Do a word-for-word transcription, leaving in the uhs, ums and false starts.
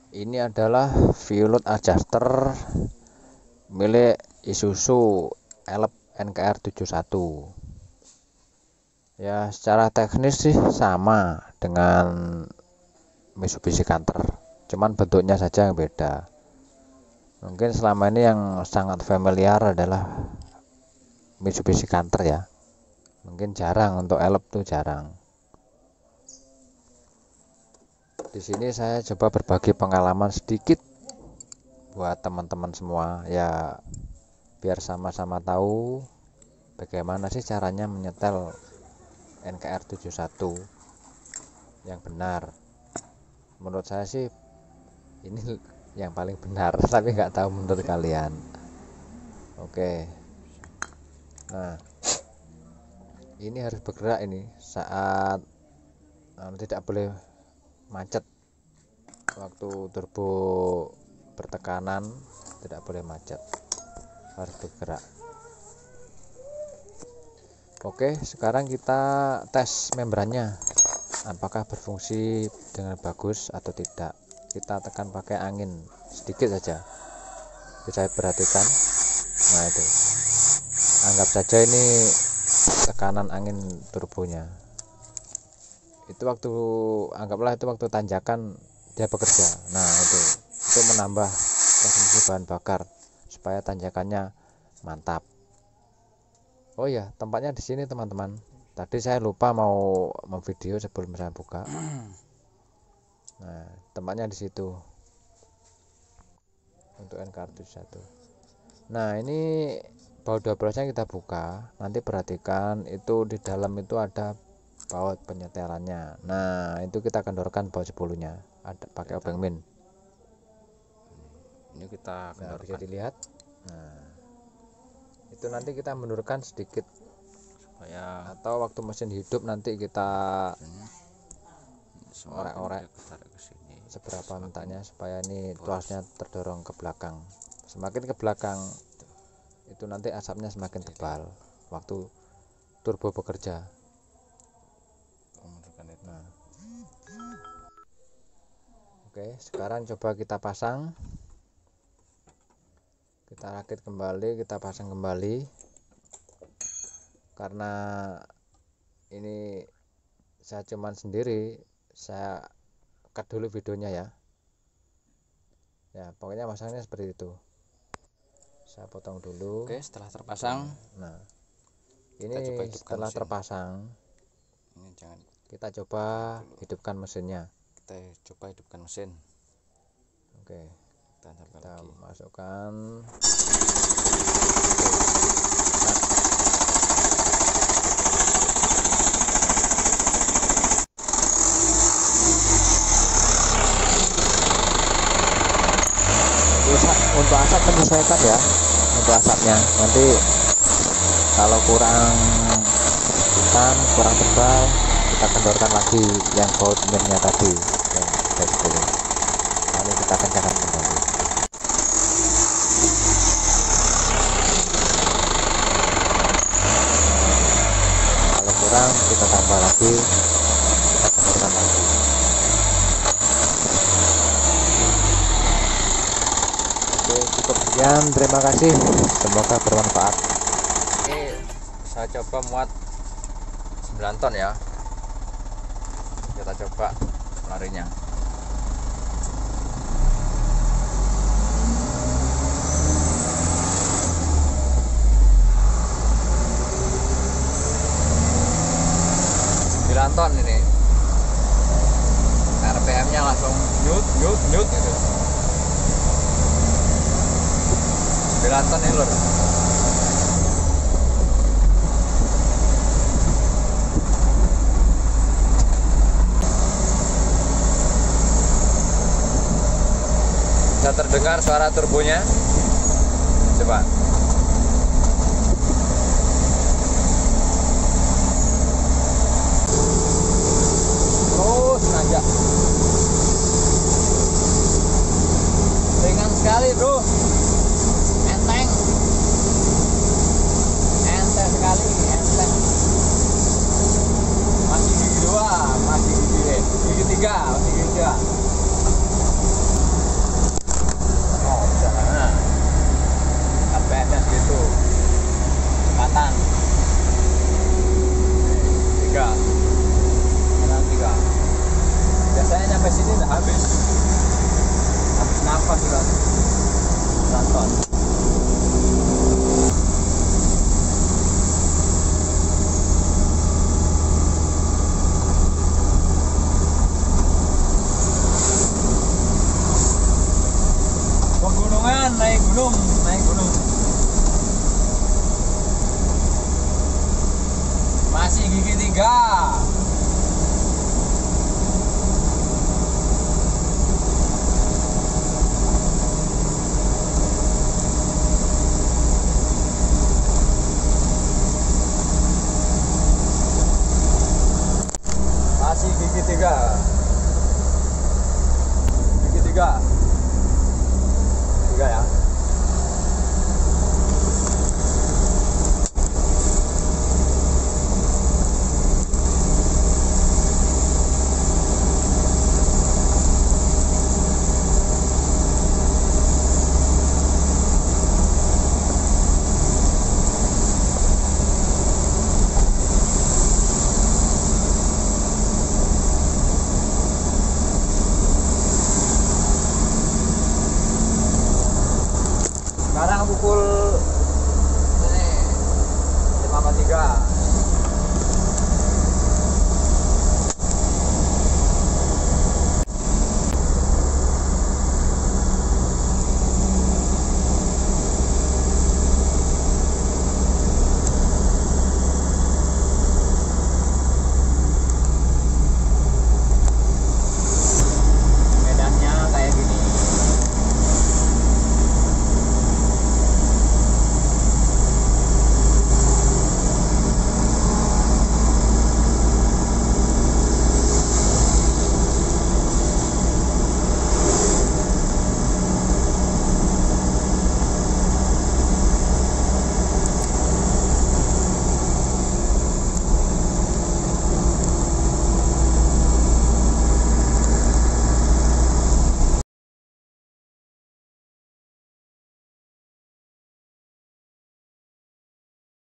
Ini adalah fuel load adjuster milik Isuzu Elf N K R tujuh puluh satu. Ya, secara teknis sih sama dengan Mitsubishi Canter, cuman bentuknya saja yang beda. Mungkin selama ini yang sangat familiar adalah Mitsubishi Canter ya. Mungkin jarang untuk Elf tuh jarang. Di sini saya coba berbagi pengalaman sedikit buat teman-teman semua ya, biar sama-sama tahu bagaimana sih caranya menyetel N K R tujuh puluh satu yang benar. Menurut saya sih ini yang paling benar, tapi nggak tahu menurut kalian. Oke, nah ini harus bergerak ini saat uh, tidak boleh macet. Waktu turbo bertekanan tidak boleh macet, harus bergerak. Oke, sekarang kita tes membrannya apakah berfungsi dengan bagus atau tidak. Kita tekan pakai angin sedikit saja, bisa perhatikan. Nah itu, anggap saja ini tekanan angin turbonya. Itu waktu, anggaplah itu waktu tanjakan dia bekerja. Nah itu itu menambah konsumsi bahan bakar supaya tanjakannya mantap. Oh ya, tempatnya di sini teman-teman. Tadi saya lupa mau memvideo sebelum saya buka. Nah, tempatnya di situ untuk N K R tujuh puluh satu. Nah, ini baut dua belasnya kita buka. Nanti perhatikan itu di dalam itu ada baut penyetelannya. Nah, itu kita kendorkan baut sepuluhnya. Ada pakai obeng min. Ini kita Nah, kendorkan. bisa dilihat. Nah, itu nanti kita mundurkan sedikit Supaya atau waktu mesin hidup nanti kita semakin orek-orek dia ketarik ke sini. seberapa Semakin mintaknya supaya ini boros. tuasnya terdorong ke belakang. Semakin ke belakang itu nanti asapnya semakin tebal waktu turbo bekerja. Menunjukkan itu. Nah, oke, sekarang coba kita pasang, kita rakit kembali, kita pasang kembali. Karena ini saya cuman sendiri, saya cut dulu videonya ya. Ya, pokoknya masangnya seperti itu. Saya potong dulu. Oke, setelah terpasang, Nah, kita ini coba hidupkan setelah mesin. terpasang, Ini jangan kita coba hidupkan mesinnya. kita coba hidupkan mesin. Oke, Kita nyalakan kita lagi. masukkan. Untuk asap menyesuaikan ya, untuk asapnya nanti kalau kurang hitam, kurang tebal, kita kendorkan lagi yang baut minnya tadi. Oke, baik dulu. Lalu kita kencangkan kembali. Kalau kurang kita tambah lagi, kita kendorkan lagi. Oke, cukup sekian, terima kasih, semoga bermanfaat. Ini saya coba muat sembilan ton ya, kita coba larinya. sembilan ton ini, R P M nya langsung nyut nyut nyut gitu. sembilan ton ini lur. Bisa terdengar suara turbonya. Coba. Terus nanjak. Ringan sekali, bro. Enteng. Enteng sekali, enteng. Masih gigi dua, masih gigi, gigi tiga, masih gigi tiga. habis habis nafas sudah Santon. Pegunungan, naik gunung, naik gunung. Masih gigi tiga. Masih gigi tiga. Gigi tiga. Tiga ya. Sekarang pukul